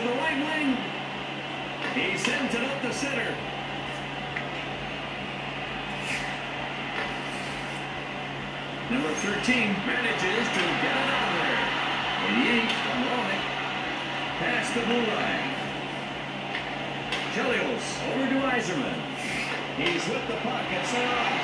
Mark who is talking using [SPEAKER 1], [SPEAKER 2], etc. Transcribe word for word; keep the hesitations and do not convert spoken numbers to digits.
[SPEAKER 1] to the right wing. He sends it up the center. Number thirteen manages to get it out of there. eighty-eight from Roenick. Past the blue line. Chelios over to Yzerman. He's with the puck at center.